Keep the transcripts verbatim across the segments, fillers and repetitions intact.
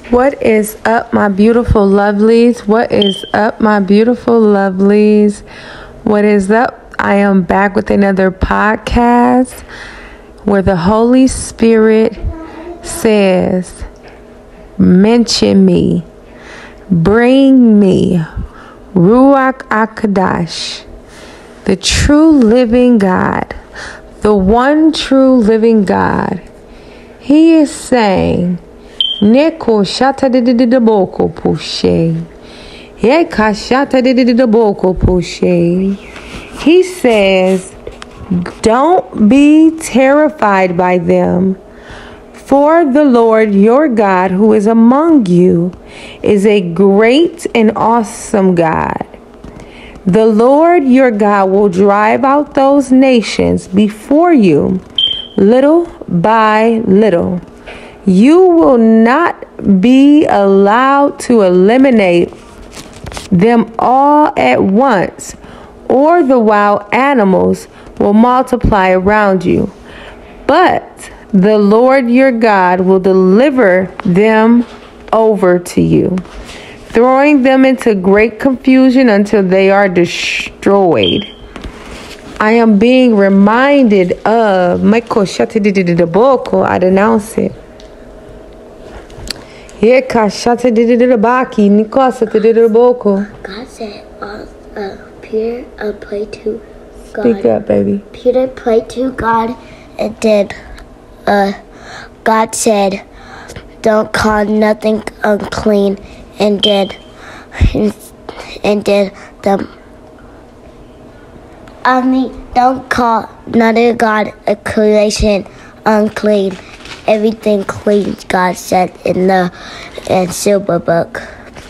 What is up, my beautiful lovelies? What is up, my beautiful lovelies? What is up? I am back with another podcast where the Holy Spirit says, mention me, bring me, RUACH OKADESH, the true living God, the one true living God. He is saying, Neko shata de de de de boko pushe. Yeka shata de de de de boko pushe. He says, don't be terrified by them, for the Lord your God who is among you is a great and awesome God. The Lord your God will drive out those nations before you, little by little. You will not be allowed to eliminate them all at once, or the wild animals will multiply around you. But the Lord your God will deliver them over to you, throwing them into great confusion until they are destroyed. I am being reminded of Michael Shatidididaboko. I denounce it. God said, uh, uh, Peter uh, prayed to God. Speak up, baby. Peter prayed to God, and then uh, God said, don't call nothing unclean. And then, and, and then the, I mean, don't call another God a creation unclean. Everything clean, God said in the in silver book.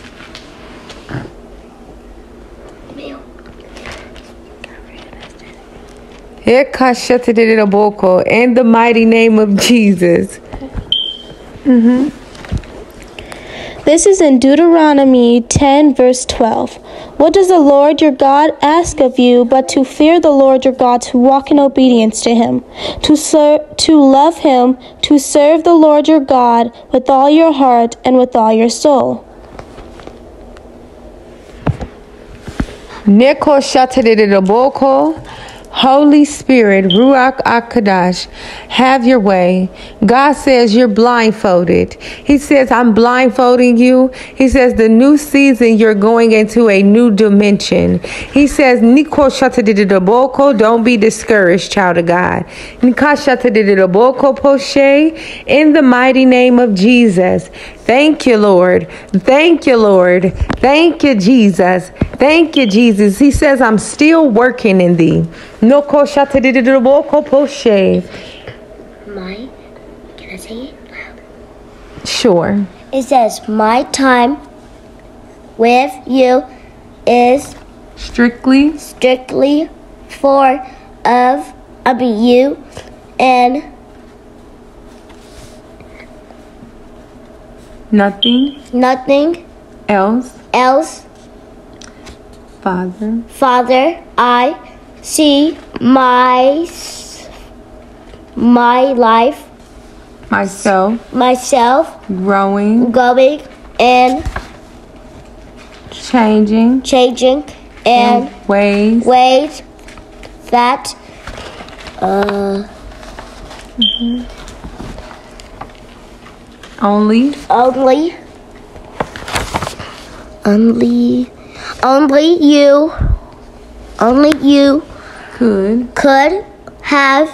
In the mighty name of Jesus. Mm-hmm. This is in Deuteronomy ten, verse twelve. What does the Lord your God ask of you but to fear the Lord your God, to walk in obedience to him, to serve, to love him, to serve the Lord your God with all your heart and with all your soul? Holy Spirit, RUACH OKADESH, have your way. God says you're blindfolded. He says, I'm blindfolding you. He says, the new season, you're going into a new dimension. He says, don't be discouraged, child of God. In the mighty name of Jesus. Thank you, Lord. Thank you, Lord. Thank you, Jesus. Thank you, Jesus. He says, I'm still working in thee. No koshata de de de boko poshe. My, can I say it loud? Sure. It says, my time with you is strictly, strictly for of, I mean you, and nothing, nothing else, else. Father, Father, I see my my life, myself, myself growing, growing, and changing, changing, and in ways, ways that uh mm-hmm. only, only, only, only you, only you could, could have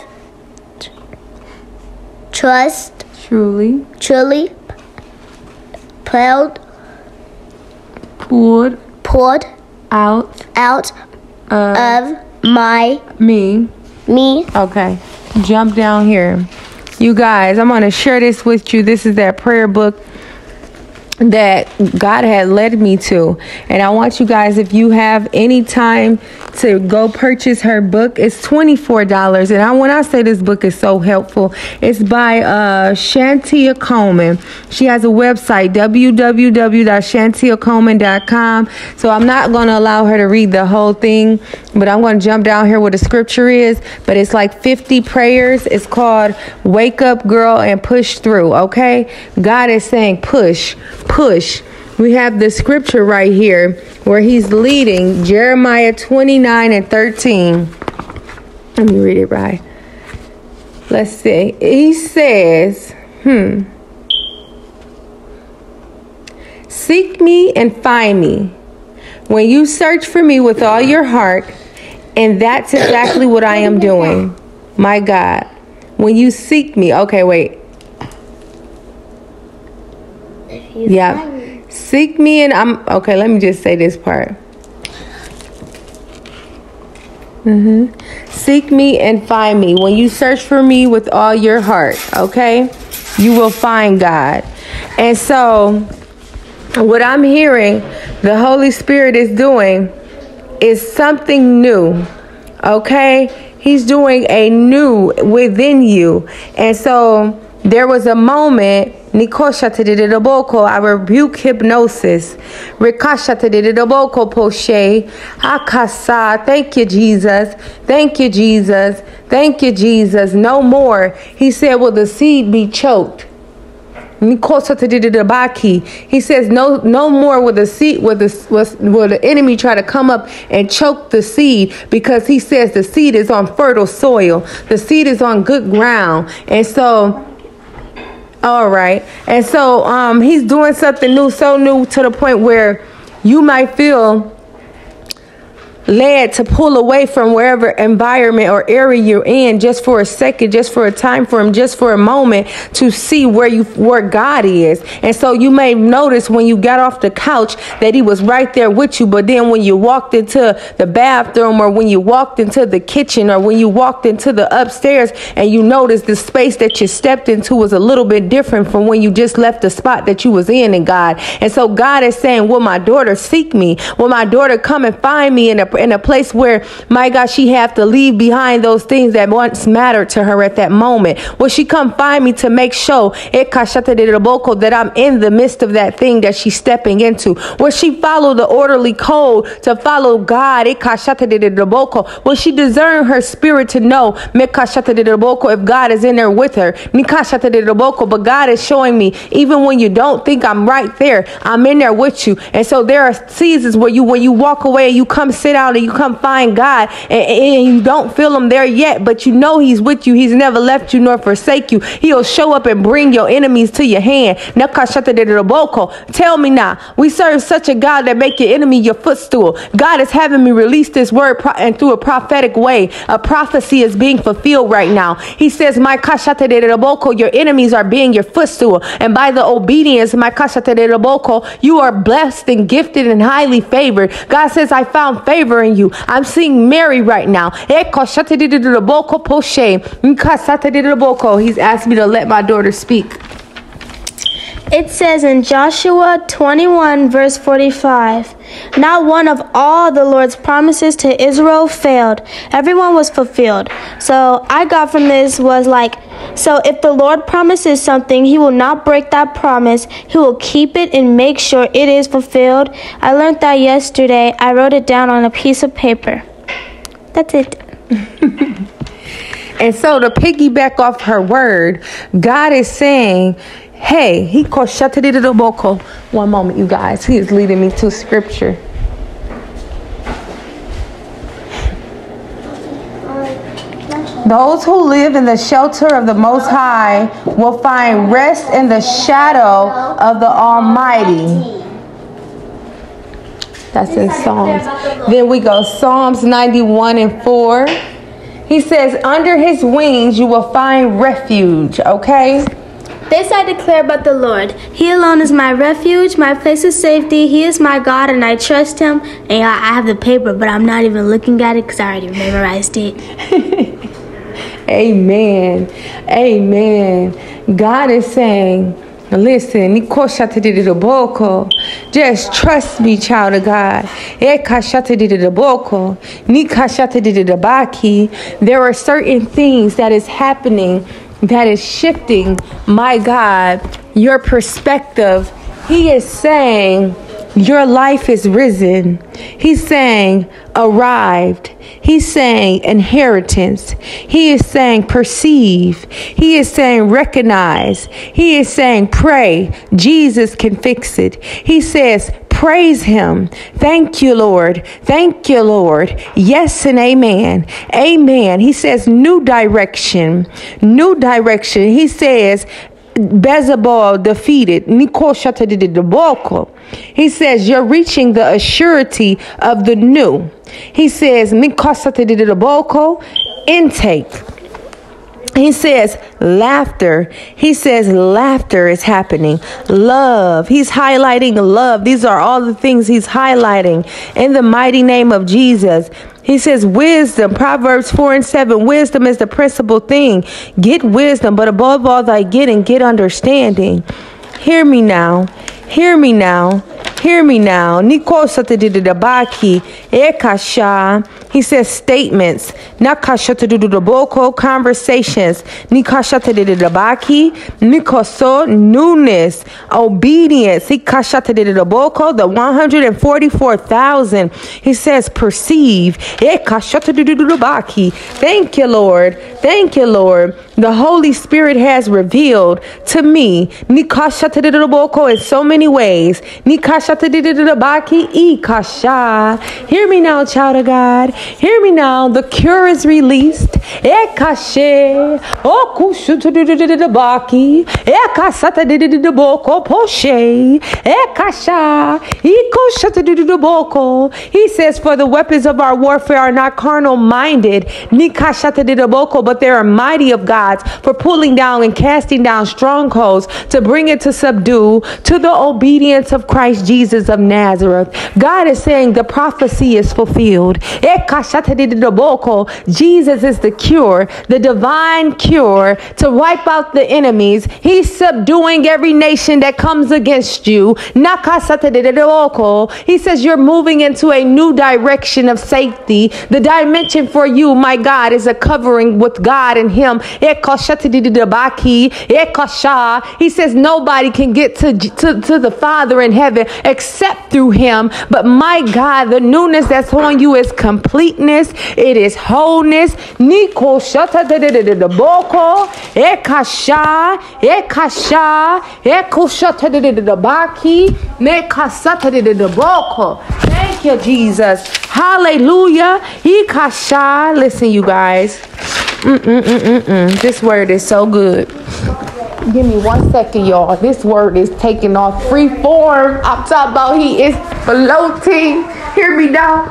trust, truly, truly, proud, poured, poured out, out of, of my me, me. Okay, jump down here. You guys, I'm going to share this with you. This is that prayer book that God had led me to. And I want you guys, if you have any time to go purchase her book, it's twenty-four dollars. And I, when I say this book is so helpful, it's by uh, Shantia Coleman. She has a website, w w w dot shantia coleman dot com. So I'm not going to allow her to read the whole thing, but I'm going to jump down here where the scripture is. But it's like fifty prayers. It's called Wake Up Girl and Push Through. Okay. God is saying push. Push. We have the scripture right here where he's leading, Jeremiah twenty-nine and thirteen. Let me read it right. Let's see. He says, hmm. Seek me and find me when you search for me with all your heart. And that's exactly what I am doing. My God. When you seek me. Okay, wait. Yeah. Seek me and I'm okay. Let me just say this part. Mm-hmm. Seek me and find me. When you search for me with all your heart, okay, you will find God. And so what I'm hearing the Holy Spirit is doing is something new. Okay. He's doing a new within you. And so there was a moment, I rebuke hypnosis. Thank you, Jesus. Thank you, Jesus. Thank you, Jesus. No more. He said, will the seed be choked? He says, no, no more will the seed, will the, will the enemy try to come up and choke the seed, because he says the seed is on fertile soil. The seed is on good ground. And so, all right. And so um, he's doing something new, so new to the point where you might feel led to pull away from wherever environment or area you're in just for a second, just for a time frame, just for a moment, to see where you where God is. And so you may notice when you got off the couch that he was right there with you, but then when you walked into the bathroom, or when you walked into the kitchen, or when you walked into the upstairs, and you noticed the space that you stepped into was a little bit different from when you just left the spot that you was in in God. And so God is saying, will my daughter seek me? Will my daughter come and find me in a in a place where, my God, she have to leave behind those things that once mattered to her at that moment? Will she come find me to make sure that I'm in the midst of that thing that she's stepping into? Will she follow the orderly code to follow God? Will she discern her spirit to know if God is in there with her? But God is showing me, even when you don't think I'm right there, I'm in there with you. And so there are seasons where you, when you walk away and you come sit down and you come find God, and, and you don't feel him there yet, but you know he's with you. He's never left you nor forsake you. He'll show up and bring your enemies to your hand. Tell me now, we serve such a God that make your enemy your footstool. God is having me release this word pro- and through a prophetic way. A prophecy is being fulfilled right now. He says, my your enemies are being your footstool, and by the obedience, my you are blessed and gifted and highly favored. God says, I found favor in you. I'm seeing Mary right now. He's asked me to let my daughter speak. It says in Joshua twenty-one, verse forty-five, not one of all the Lord's promises to Israel failed. Everyone was fulfilled. So I got from this was like, so if the Lord promises something, he will not break that promise. He will keep it and make sure it is fulfilled. I learned that yesterday. I wrote it down on a piece of paper. That's it. And so to piggyback off her word, God is saying, hey, he called Shatadidaboko. One moment, you guys. He is leading me to scripture. Those who live in the shelter of the Most High will find rest in the shadow of the Almighty. That's in Psalms. Then we go Psalms ninety-one and four. He says, under his wings you will find refuge. Okay? This I declare about the Lord. He alone is my refuge, my place of safety. He is my God, and I trust him. And I have the paper, but I'm not even looking at it because I already memorized it. Amen. Amen. God is saying, Listen, just trust me, child of God. There are certain things that is happening that is shifting, my God, your perspective. He is saying, your life is risen. He's saying, arrived. He's saying, inheritance. He is saying, perceive. He is saying, recognize. He is saying, pray. Jesus can fix it. He says, praise him. Thank you, Lord. Thank you, Lord. Yes and amen. Amen. He says, new direction. New direction. He says, Bezabal defeated. He says, you're reaching the assurity of the new. He says, intake. He says, laughter. He says, laughter is happening. Love. He's highlighting love. These are all the things he's highlighting in the mighty name of Jesus. He says wisdom, Proverbs four and seven, wisdom is the principal thing. Get wisdom, but above all thy getting, get understanding. Hear me now. Hear me now. Hear me now. He says statements. Conversations. Newness. Obedience. The one hundred forty-four thousand. He says perceive. Thank you, Lord. Thank you, Lord. The Holy Spirit has revealed to me in so many ways. Hear me now, child of God. Hear me now. The cure is released. He says, for the weapons of our warfare are not carnal minded, but they are mighty of God for pulling down and casting down strongholds, to bring it to subdue to the obedience of Christ Jesus of Nazareth. God is saying the prophecy is fulfilled. Jesus is the cure, the divine cure to wipe out the enemies. He's subduing every nation that comes against you. He says you're moving into a new direction of safety. The dimension for you, my God, is a covering with God and him. He says nobody can get to, to, to the Father in heaven except through him. But my God, the newness that's on you is completeness. It is wholeness. Niko shata de de de de boko ekasha ekasha ekoshata de de de baki mekasata de de boko. Thank you, Jesus. Hallelujah. Ikasha. Listen, you guys. Mm-mm-mm-mm-mm. This word is so good. Give me one second, y'all. This word is taking off free form. I'm talking about he is floating. Hear me now.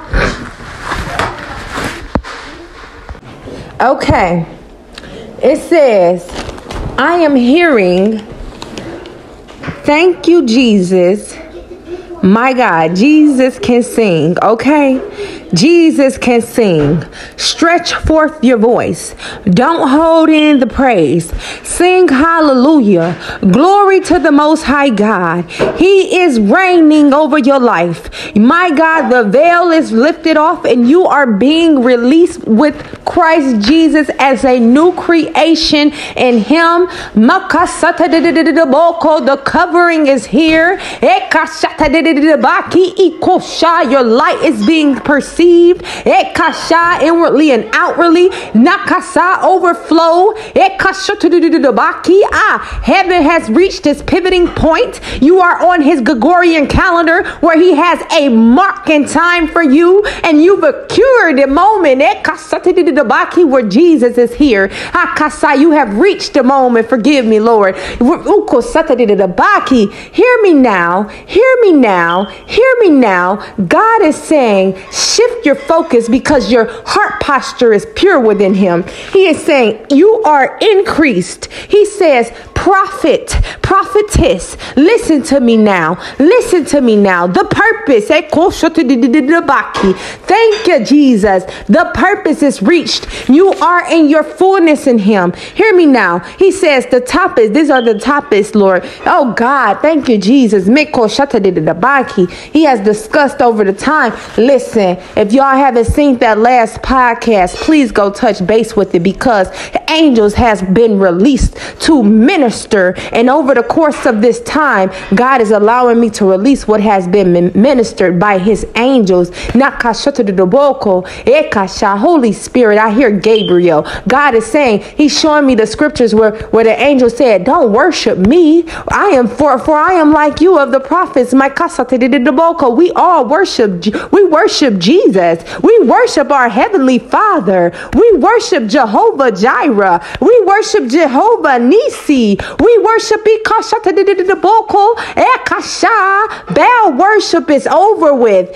Okay. It says, I am hearing, thank you, Jesus. My God, Jesus can sing, okay? Jesus can sing. Stretch forth your voice. Don't hold in the praise. Sing hallelujah. Glory to the Most High God. He is reigning over your life. My God, the veil is lifted off and you are being released with Christ Jesus as a new creation in him. The covering is here. Your light is being perceived. Ekasha, inwardly and outwardly. Nakasa, overflow. Ah, heaven has reached its pivoting point. You are on his Gregorian calendar where he has a mark in time for you, and you've secured the moment where Jesus is here. You have reached the moment. Forgive me, Lord. Hear me now. Hear me now. Hear me now. God is saying, shift your focus because your heart posture is pure within him. He is saying you are increased. He says, prophet, prophetess, listen to me now. Listen to me now. The purpose. Thank you, Jesus. The purpose is reached. You are in your fullness in him. Hear me now. He says the topics. These are the topics, Lord. Oh God, thank you, Jesus. He has discussed over the time. Listen, if y'all haven't seen that last podcast, please go touch base with it, because angels has been released to minister, and over the course of this time, God is allowing me to release what has been ministered by his angels. Holy Spirit, I hear Gabriel. God is saying, he's showing me the scriptures where, where the angel said, don't worship me. I am for, for I am like you of the prophets. We all worship, we worship Jesus. We worship our heavenly Father. We worship Jehovah Jireh. We worship Jehovah Nisi. We worship Baal worship is over with.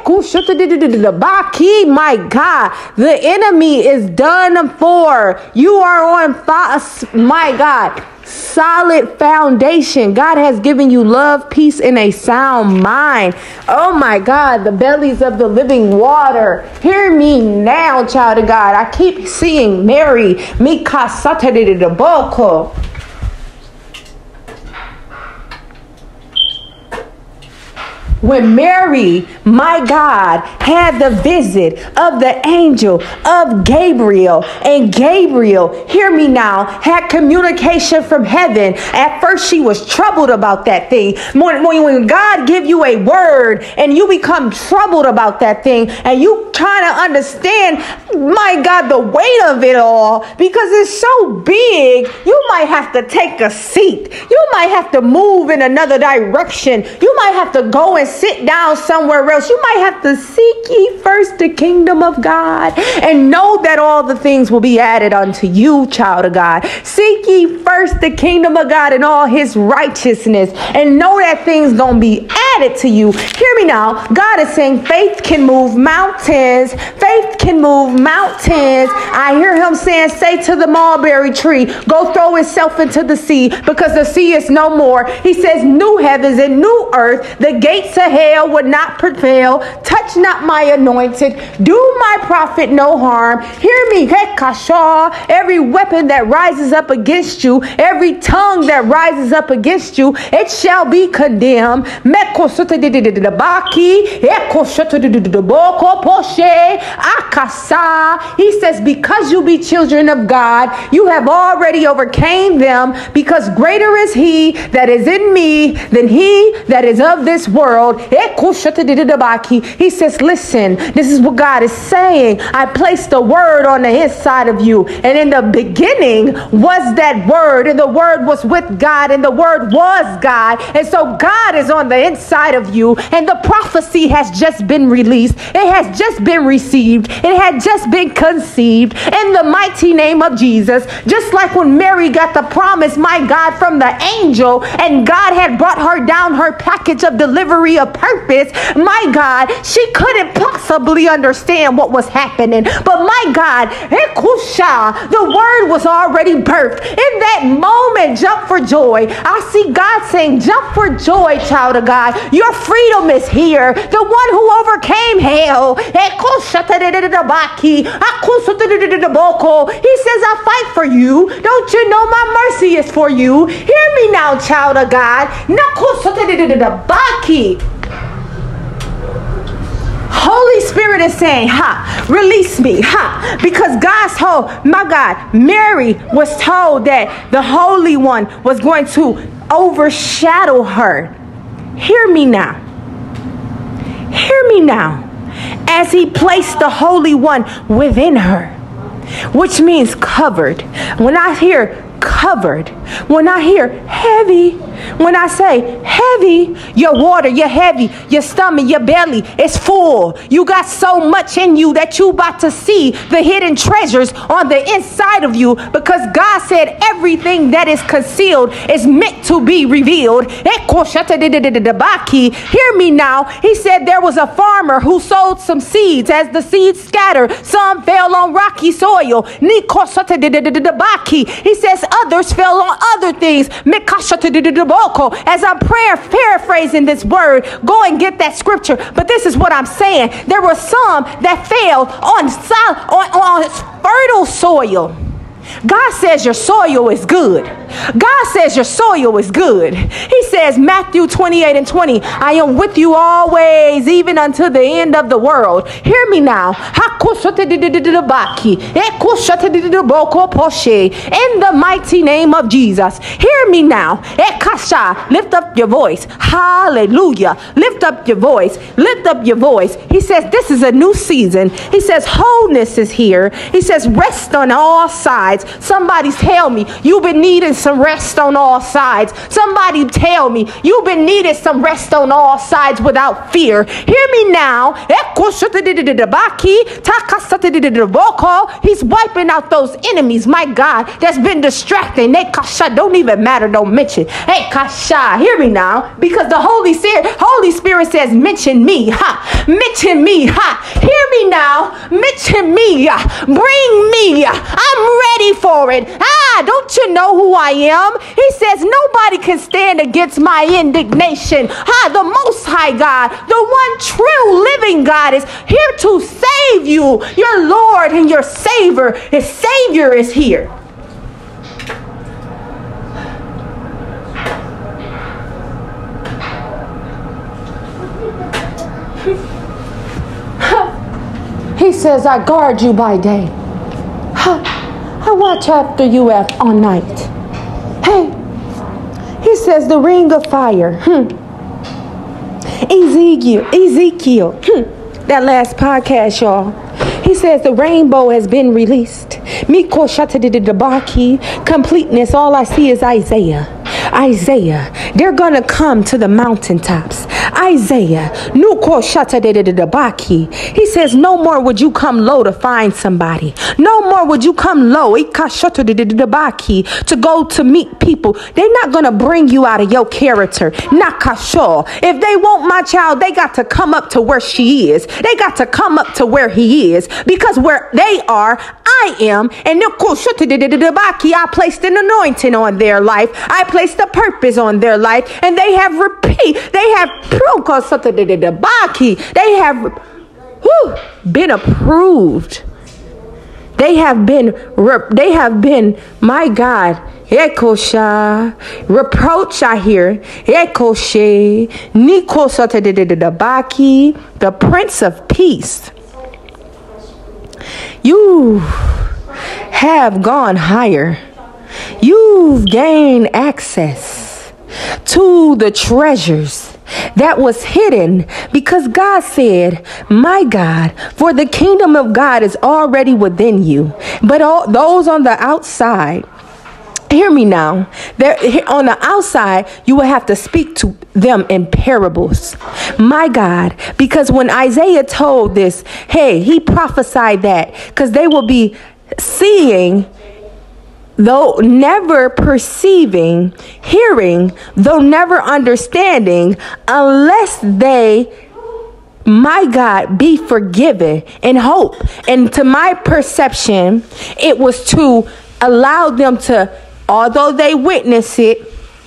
My God, the enemy is done for. You are on fast, my God. Solid foundation. God has given you love, peace, and a sound mind. Oh my God, the bellies of the living water. Hear me now, child of God. I keep seeing Mary. When Mary, my God, had the visit of the angel of Gabriel, and Gabriel, hear me now, had communication from heaven. At first she was troubled about that thing. When, when God give you a word and you become troubled about that thing, and you trying to understand, my God, the weight of it all, because it's so big, you might have to take a seat. You might have to move in another direction. You might have to go and sit down somewhere else. You might have to seek ye first the kingdom of God, and know that all the things will be added unto you, child of God. Seek ye first the kingdom of God and all his righteousness, and know that things gonna be added to you. Hear me now. God is saying faith can move mountains. Faith can move mountains. I hear him saying, say to the mulberry tree, go throw itself into the sea, because the sea is no more. He says new heavens and new earth. The gates of hell would not prevail. Touch not my anointed. Do my prophet no harm. Hear me. Every weapon that rises up against you, every tongue that rises up against you, it shall be condemned. He says, because you be children of God, you have already overcame them, because greater is he that is in me than he that is of this world. He says, listen, this is what God is saying. I placed the word on the inside of you, and in the beginning was that word, and the word was with God, and the word was God. And so God is on the inside of you, and the prophecy has just been released. It has just been received. It had just been conceived in the mighty name of Jesus. Just like when Mary got the promise, my God, from the angel, and God had brought her down her package of delivery of purpose. My God, she couldn't possibly understand what was happening, but my God, the word was already birthed. In that moment, jump for joy. I see God saying, jump for joy, child of God. Your freedom is here. The one who overcame hell. He says, I fight for you. Don't you know my mercy is for you? Hear me now, child of God. Holy Spirit is saying, ha, release me, ha, because God's told, my God, Mary was told that the Holy One was going to overshadow her. Hear me now. Hear me now. As he placed the Holy One within her, which means covered. When I hear covered, when I hear heavy, When I say heavy, your water, you're heavy, your stomach, your belly is full. You got so much in you that you about to see the hidden treasures on the inside of you, because God said everything that is concealed is meant to be revealed. Hear me now. He said there was a farmer who sowed some seeds. As the seeds scattered, some fell on rocky soil. He says others fell on other things. As I'm prayer, paraphrasing this word, go and get that scripture. But this is what I'm saying. There were some that fell on, on, on fertile soil. God says your soil is good. God says your soil is good. He says, Matthew twenty-eight and twenty, I am with you always, even unto the end of the world. Hear me now. In the mighty name of Jesus. Hear me now. Lift up your voice. Hallelujah. Lift up your voice. Lift up your voice. He says, this is a new season. He says, wholeness is here. He says, rest on all sides. Somebody tell me you've been needing some rest on all sides. Somebody tell me you've been needing some rest on all sides without fear. Hear me now. He's wiping out those enemies, my God, that's been distracting. Don't even matter, don't mention. Hey, Kasha, hear me now, because the Holy Spirit, Holy Spirit says, mention me, ha, mention me, ha. Hear me now, mention me, bring me. I'm ready for it. Ah, don't you know who I am? He says nobody can stand against my indignation. Ah, the Most High God, the one true living God, is here to save you. Your Lord and your Savior, his Savior is here. He says, I guard you by day. I watch after you at all night. Hey, he says the ring of fire. Hmm. Ezekiel, Ezekiel. Hmm. That last podcast, y'all. He says the rainbow has been released. Completeness. All I see is Isaiah. Isaiah. They're going to come to the mountaintops. Isaiah. He says no more would you come low to find somebody. No more would you come low to go to meet people. They're not going to bring you out of your character. If they want my child, they got to come up to where she is. They got to come up to where he is. Because where they are, I am. And I placed an anointing on their life. I placed a purpose on their life. And they have repeat. They have They have whew, been approved. They have been, they have been, my God, reproach I hear, the Prince of Peace. You have gone higher. You've gained access to the treasures that was hidden, because God said, my God, for the kingdom of God is already within you. But all those on the outside, hear me now, there on the outside, you will have to speak to them in parables. My God, because when Isaiah told this, hey, he prophesied that because they will be seeing, though never perceiving, hearing, though never understanding, unless they, my God, be forgiven, and hope. And to my perception, it was to allow them to, although they witness it,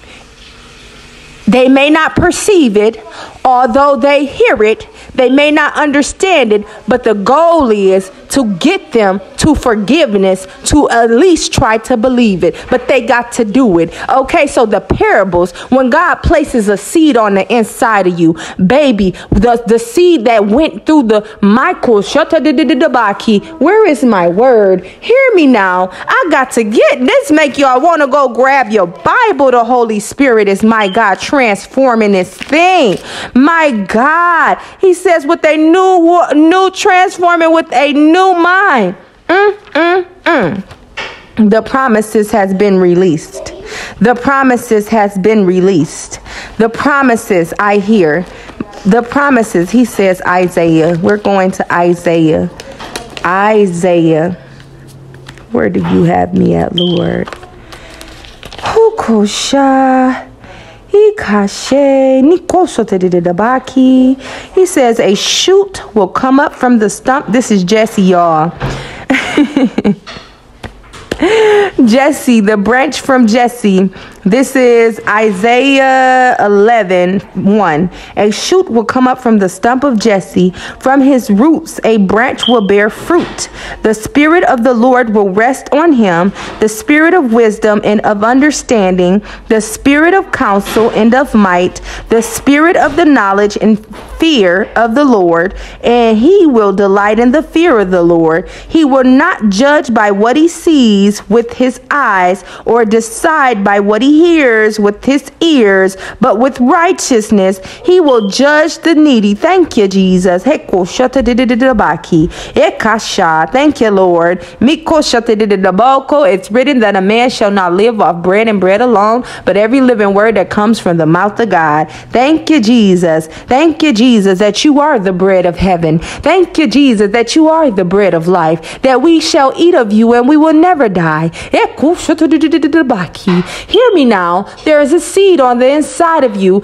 they may not perceive it. Although they hear it, they may not understand it, but the goal is to get them to forgiveness, to at least try to believe it, but they got to do it. Okay, so the parables, when God places a seed on the inside of you, baby, the, the seed that went through the Michael, where is my word? Hear me now. I got to get this, make y'all want to go grab your Bible. The Holy Spirit is, my God, transforming this thing. My God, he says with a new, new transforming with a new mind. Mm, mm, mm. The promises has been released. The promises has been released. The promises I hear. The promises, he says, Isaiah. We're going to Isaiah. Isaiah. Where do you have me at, Lord? Hukosha. He says a shoot will come up from the stump. This is Jesse, y'all. Jesse, the branch from Jesse. This is Isaiah eleven one. A shoot will come up from the stump of Jesse. From his roots, a branch will bear fruit. The Spirit of the Lord will rest on him, the Spirit of wisdom and of understanding, the Spirit of counsel and of might, the Spirit of the knowledge and fear of the Lord. And he will delight in the fear of the Lord. He will not judge by what he sees with his eyes, or decide by what he hears with his ears, but with righteousness he will judge the needy. Thank you, Jesus. Thank you, Lord. It's written that a man shall not live off bread and bread alone, but every living word that comes from the mouth of God. Thank you, Jesus. Thank you, Jesus, that you are the bread of heaven. Thank you, Jesus, that you are the bread of life, that we shall eat of you and we will never die. Hear me now. There is a seed on the inside of you.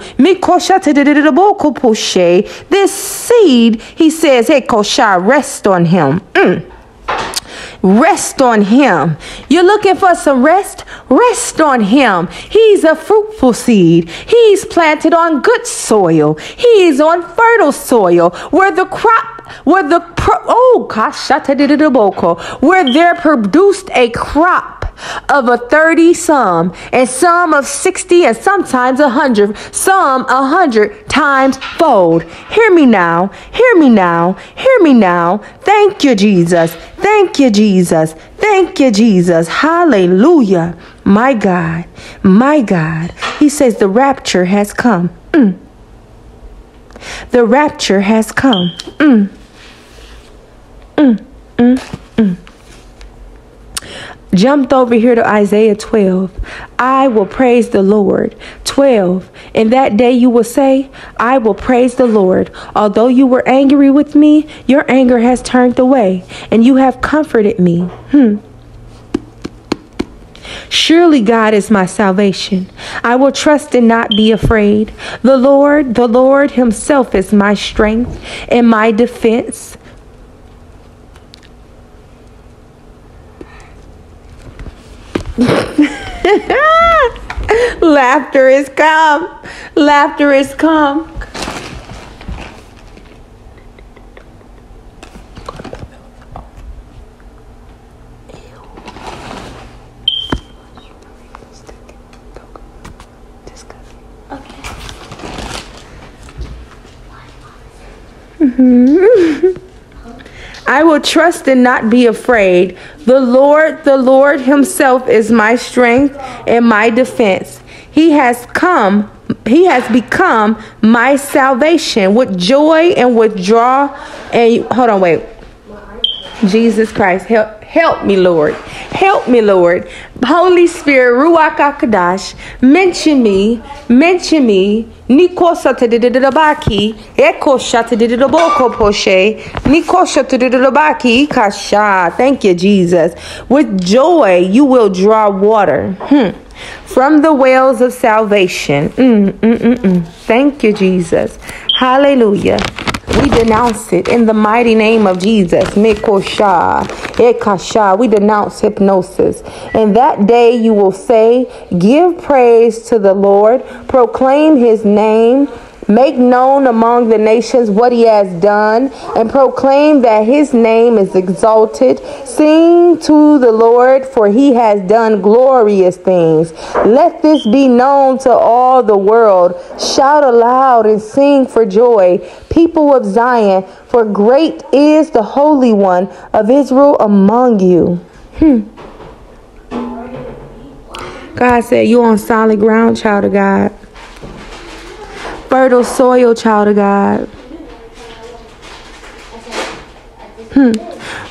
This seed, he says, rest on him. Mm. Rest on him. You're looking for some rest? Rest on him. He's a fruitful seed. He's planted on good soil. He's on fertile soil where the crop, where the, pro- oh gosh, where there produced a crop of a thirty some, and some of sixty, and sometimes a hundred, some a hundred times fold. Hear me now. Hear me now. Hear me now. Thank you, Jesus. Thank you, Jesus. Thank you, Jesus. Hallelujah. My God. My God. He says the rapture has come. Mm. The rapture has come. Mm. Mm. Mm. Mm. Jumped over here to Isaiah twelve. I will praise the Lord. twelve. In that day you will say, I will praise the Lord. Although you were angry with me, your anger has turned away, and you have comforted me. Hmm. Surely God is my salvation. I will trust and not be afraid. The Lord, the Lord himself is my strength and my defense. Laughter is come. Laughter is come. Mm-hmm. I will trust and not be afraid. The Lord, the Lord himself is my strength and my defense. He has come, he has become my salvation. With joy and withdraw. And hold on, wait. Jesus Christ, help, help me, Lord. Help me, Lord. Holy Spirit, Ruach OKADESH, mention me, mention me. Nikosa tedidabaki, ekosha tedidaboko poshe, nikosha tedidabaki, kasha. Thank you, Jesus. With joy, you will draw water. Hmm. From the wells of salvation. Mm, mm, mm, mm. Thank you, Jesus. Hallelujah. We denounce it in the mighty name of Jesus. Mikosha, ekasha. We denounce hypnosis. And that day you will say, give praise to the Lord, proclaim his name, make known among the nations what he has done, and proclaim that his name is exalted. Sing to the Lord, for he has done glorious things. Let this be known to all the world. Shout aloud and sing for joy, people of Zion, for great is the Holy One of Israel among you. Hmm. God said, you on solid ground, child of God. Fertile soil, child of God. Hmm.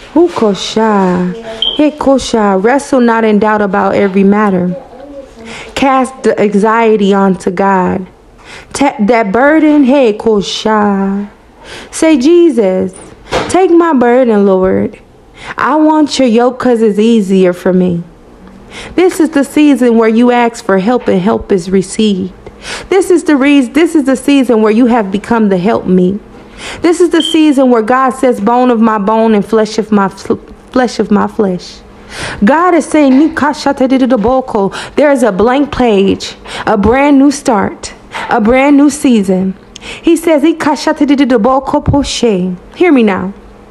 Ukosha. Hikosha. Wrestle not in doubt about every matter. Cast the anxiety onto God. Ta- that burden, hey, kosha. Say, Jesus, take my burden, Lord. I want your yoke because it's easier for me. This is the season where you ask for help and help is received. This is the reason. This is the season where you have become the help me. This is the season where God says, bone of my bone and flesh of my flesh of my flesh. God is saying, there is a blank page, a brand new start, a brand new season. He says, hear me now.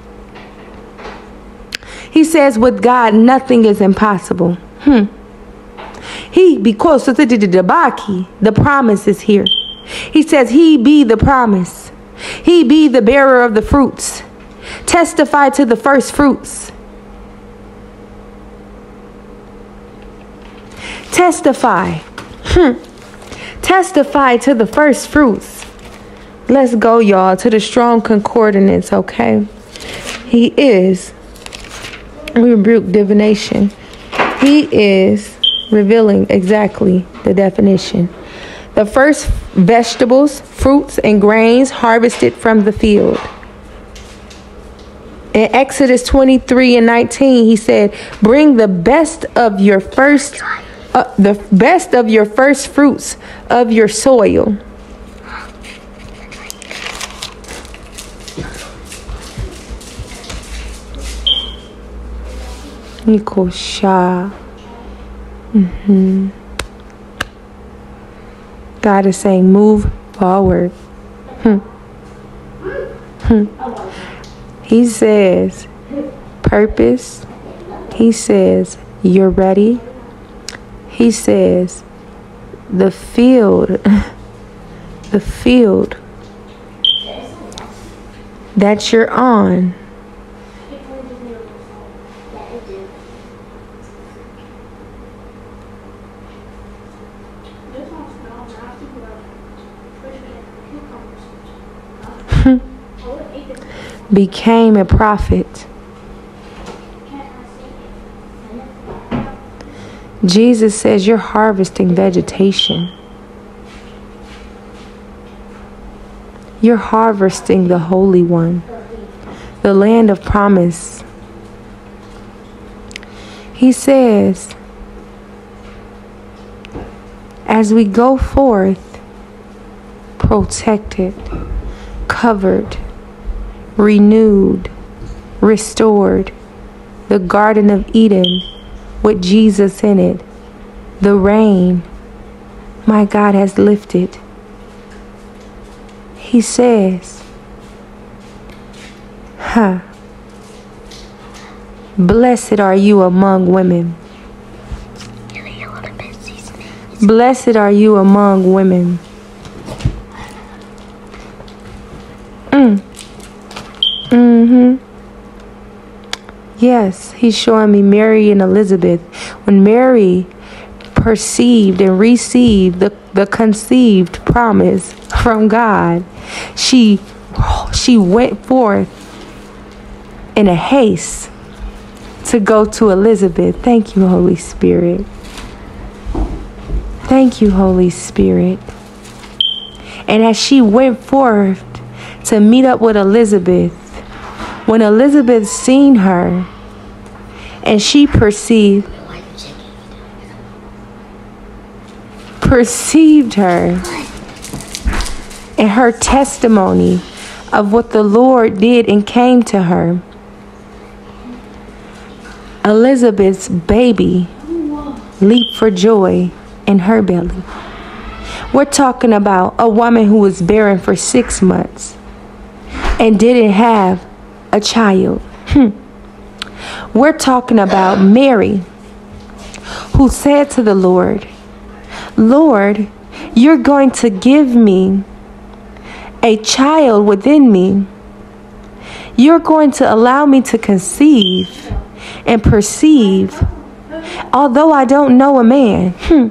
He says, with God, nothing is impossible. Hmm. He, because the promise is here. He says, he be the promise. He be the bearer of the fruits. Testify to the first fruits. Testify. Hmm. Testify to the first fruits. Let's go, y'all, to the strong concordance, okay? He is. We rebuke divination. He is revealing exactly the definition. The first vegetables, fruits, and grains harvested from the field. In Exodus twenty-three and nineteen, he said, bring the best of your first, uh, the best of your first fruits of your soil. Nikosha. Mm-hmm. God is saying, move forward. Hmm. Hmm. He says, purpose. He says, you're ready. He says, the field, the field that you're on, became a prophet. Jesus says you're harvesting vegetation. You're harvesting the Holy One, the land of promise. He says, as we go forth, protected, covered, renewed, restored, the Garden of Eden with Jesus in it, the rain, my God, has lifted. He says, huh, blessed are you among women. Blessed are you among women. Mm. Mm-hmm. Yes, he's showing me Mary and Elizabeth. When Mary perceived and received the, the conceived promise from God, she she went forth in a haste to go to Elizabeth. Thank you, Holy Spirit. Thank you, Holy Spirit. And as she went forth to meet up with Elizabeth, when Elizabeth seen her and she perceived perceived her and her testimony of what the Lord did and came to her, Elizabeth's baby leaped for joy in her belly. We're talking about a woman who was barren for six months and didn't have a child. Hmm. We're talking about Mary, who said to the Lord, Lord, you're going to give me a child within me. You're going to allow me to conceive and perceive, although I don't know a man. Hmm.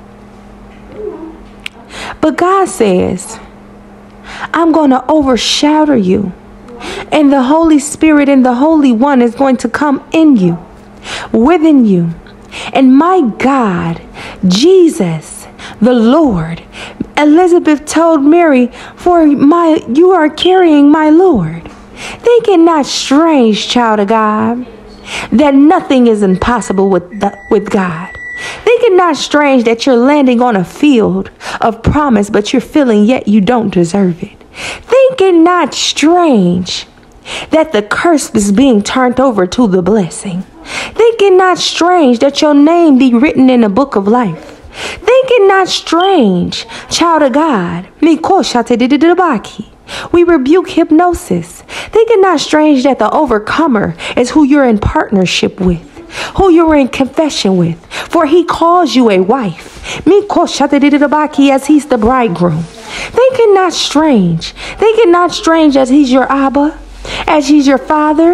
But God says, I'm going to overshadow you. And the Holy Spirit and the Holy One is going to come in you, within you. And my God, Jesus, the Lord. Elizabeth told Mary, for my you are carrying my Lord. Think it not strange, child of God, that nothing is impossible with, the, with God. Think it not strange that you're landing on a field of promise, but you're feeling yet you don't deserve it. Think it not strange that the curse is being turned over to the blessing. Think it not strange that your name be written in the book of life. Think it not strange, child of God. We rebuke hypnosis. Think it not strange that the overcomer is who you're in partnership with, who you're in confession with, for he calls you a wife. As he's the bridegroom. Think it not strange. Think it not strange as he's your Abba, as he's your father.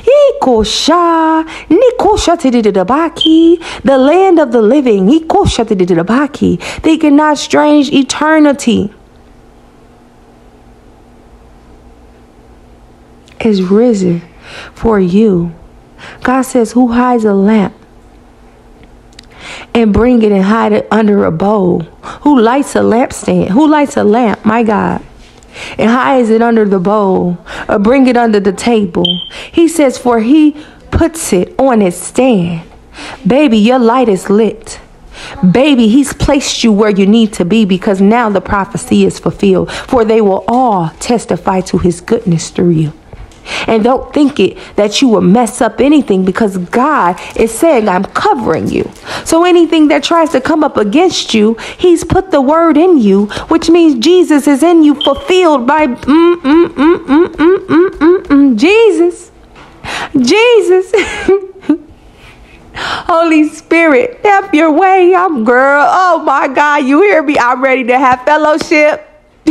The land of the living. Think it not strange eternity is risen for you. God says, who hides a lamp and bring it and hide it under a bowl? Who lights a lampstand? Who lights a lamp, my God, and hides it under the bowl or bring it under the table? He says, for he puts it on its stand. Baby, your light is lit. Baby, he's placed you where you need to be, because now the prophecy is fulfilled. For they will all testify to his goodness through you. And don't think it that you will mess up anything, because God is saying, I'm covering you. So anything that tries to come up against you, he's put the word in you, which means Jesus is in you, fulfilled by mm, mm, mm, mm, mm, mm, mm, mm, Jesus. Jesus. Holy Spirit, have your way. I'm girl. Oh my God, you hear me? I'm ready to have fellowship.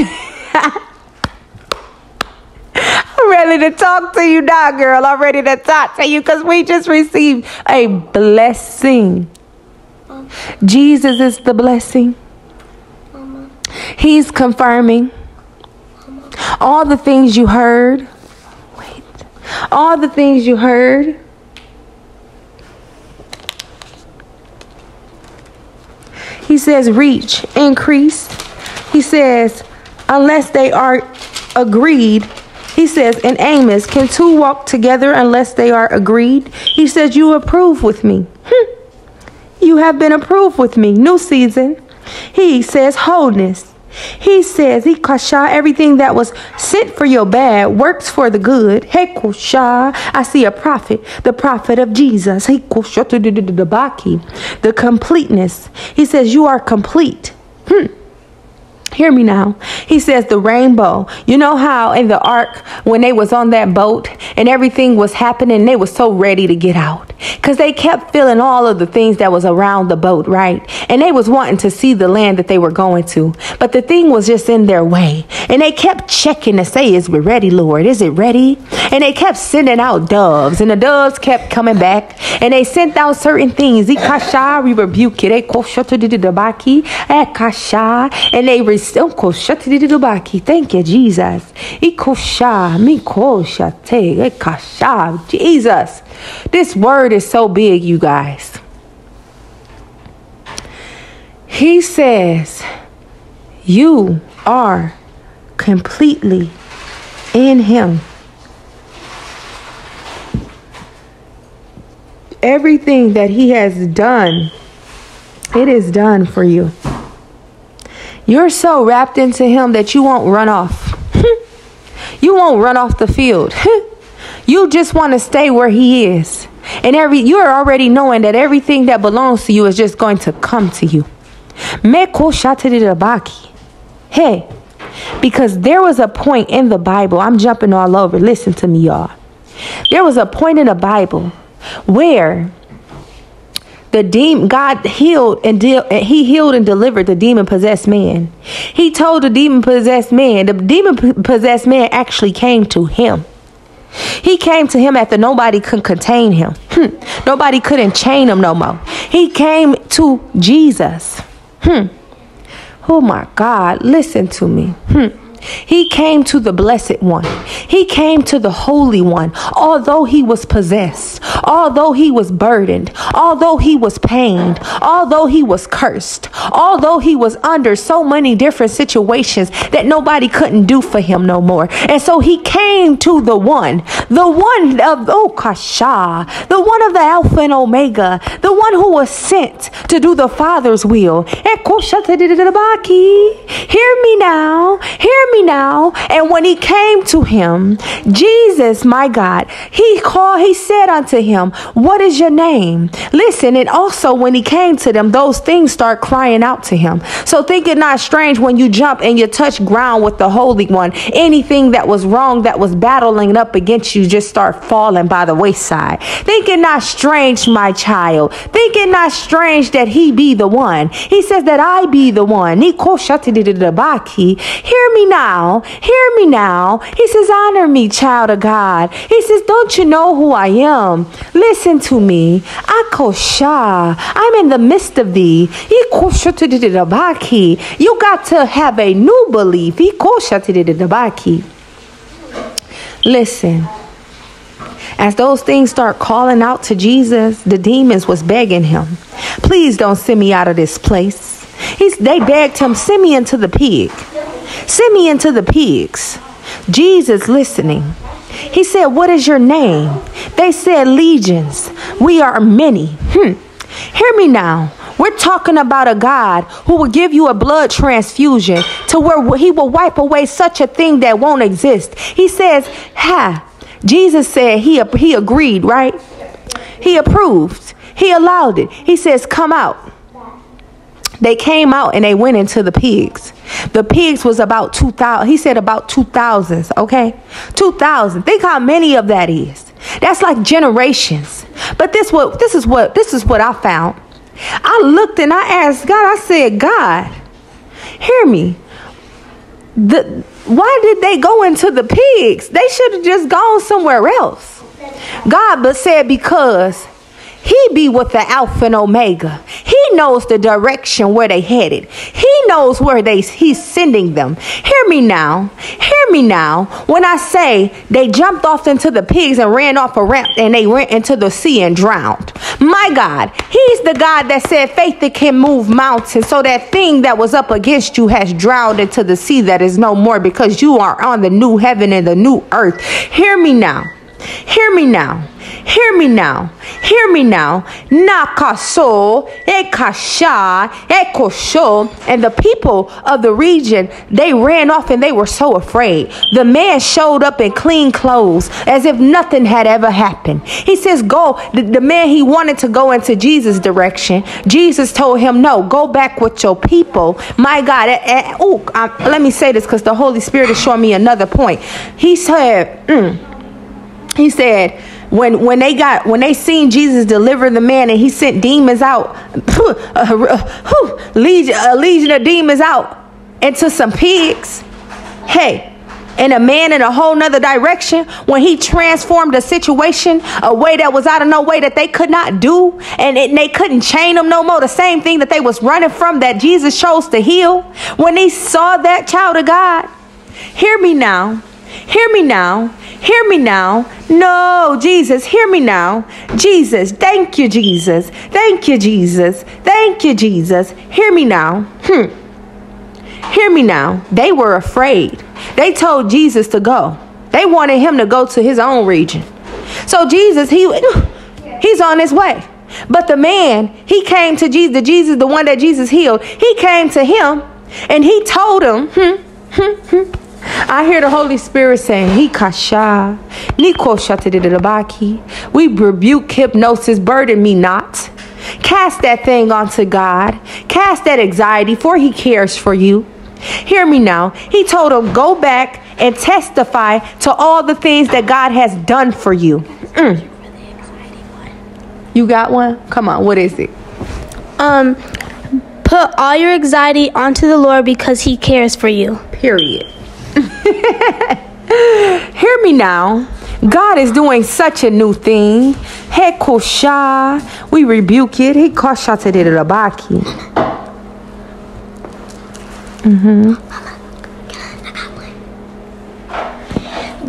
I'm ready to talk to you now, girl. I'm ready to talk to you because we just received a blessing. Mama. Jesus is the blessing. Mama. He's confirming. Mama. All the things you heard. Wait. All the things you heard. He says, reach, increase. He says, unless they are agreed. He says in Amos, can two walk together unless they are agreed? He says, you approve with me. Hm. You have been approved with me. New season. He says wholeness. He says, he kasha, everything that was sent for your bad works for the good. Hey, kusha, I see a prophet, the prophet of Jesus. Hey, kusha, the completeness. He says, you are complete. Hmm. Hear me now. He says the rainbow. You know how in the ark, when they was on that boat and everything was happening, they was so ready to get out because they kept feeling all of the things that was around the boat, right? And they was wanting to see the land that they were going to. But the thing was just in their way. And they kept checking to say, is we ready, Lord? Is it ready? And they kept sending out doves, and the doves kept coming back, and they sent out certain things. We rebuke it. And they received. Thank you, Jesus. Jesus. This word is so big, you guys. He says, you are completely in him. Everything that he has done, it is done for you. You're so wrapped into him that you won't run off. You won't run off the field. You just want to stay where he is. And every you're already knowing that everything that belongs to you is just going to come to you. Hey, because there was a point in the Bible. I'm jumping all over. Listen to me, y'all. There was a point in the Bible where the demon, God healed and de- he healed and delivered the demon-possessed man. He told the demon-possessed man, the demon-possessed man actually came to him. He came to him after nobody could contain him. Hmm. Nobody couldn't chain him no more. He came to Jesus. Hmm. Oh my God, listen to me. Hmm. He came to the Blessed One. He came to the Holy One. Although he was possessed, although he was burdened, although he was pained, although he was cursed, although he was under so many different situations that nobody couldn't do for him no more. And so he came to the one, the one of Okasha, the one of the Alpha and Omega, the one who was sent to do the Father's will. Hear me now, hear me now. And when he came to him, Jesus, my God, he called, he said unto him, what is your name? Listen, and also when he came to them, those things start crying out to him. So think it not strange when you jump and you touch ground with the Holy One. Anything that was wrong, that was battling up against you, just start falling by the wayside. Think it not strange, my child. Think it not strange that he be the one. He says that I be the one. Hear me now. Hear me now. He says, honor me, child of God. He says, don't you know who I am? Listen to me. Akosha. I'm in the midst of thee. You got to have a new belief. Listen. As those things start calling out to Jesus, the demons was begging him, please don't send me out of this place. He's, they begged him, send me into the pig. Send me into the pigs. Jesus listening. He said, what is your name? They said, legions. We are many. Hmm. Hear me now. We're talking about a God who will give you a blood transfusion to where he will wipe away such a thing that won't exist. He says, ha. Jesus said he, he agreed, right? He approved. He allowed it. He says, come out. They came out and they went into the pigs. The pigs was about two thousand. He said about two thousand. Okay. two thousand. Think how many of that is. That's like generations. But this what this is what this is what I found. I looked and I asked God, I said, God, hear me. The why did they go into the pigs? They should have just gone somewhere else. God but said, because he be with the Alpha and Omega. He knows the direction where they headed. He knows where they he's sending them. Hear me now. Hear me now. When I say they jumped off into the pigs and ran off a ramp and they went into the sea and drowned. My God, he's the God that said faith that can move mountains. So that thing that was up against you has drowned into the sea that is no more, because you are on the new heaven and the new earth. Hear me now. Hear me now. Hear me now. Hear me now. Nakaso, ekasha, ekosho. And the people of the region, they ran off and they were so afraid. The man showed up in clean clothes as if nothing had ever happened. He says, go. The, the man, he wanted to go into Jesus' direction. Jesus told him, no, go back with your people. My God. Oh, let me say this because the Holy Spirit is showing me another point. He said, mm, he said, When when they got when they seen Jesus deliver the man and he sent demons out, a, a, legion, a legion of demons out into some pigs. Hey, and a man in a whole nother direction, when he transformed a situation, a way that was out of no way that they could not do, and it, they couldn't chain them no more. The same thing that they was running from that Jesus chose to heal. When he saw that, child of God, hear me now. Hear me now. Hear me now. No, Jesus, hear me now. Jesus, thank you, Jesus. Thank you, Jesus. Thank you, Jesus. Hear me now. Hmm. Hear me now. They were afraid. They told Jesus to go. They wanted him to go to his own region. So Jesus, he he's on his way. But the man, he came to Jesus, the Jesus, the one that Jesus healed. He came to him and he told him, hmm, hmm, hmm. I hear the Holy Spirit saying, He kasha, we rebuke hypnosis, burden me not. Cast that thing onto God. Cast that anxiety, for he cares for you. Hear me now. He told him, go back and testify to all the things that God has done for you. Mm. You got one? Come on, what is it? Um, put all your anxiety onto the Lord because he cares for you. Period. Hear me now. God is doing such a new thing. Hekosha, we rebuke it. He kosha te de rabaki. Mhm.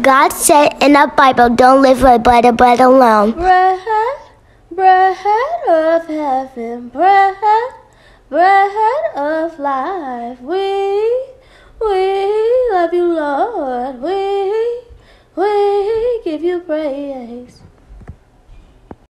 God said in the Bible, don't live by bread and bread alone. Bread, bread of heaven, bread, bread of life. We, we love you, Lord. We, we give you praise.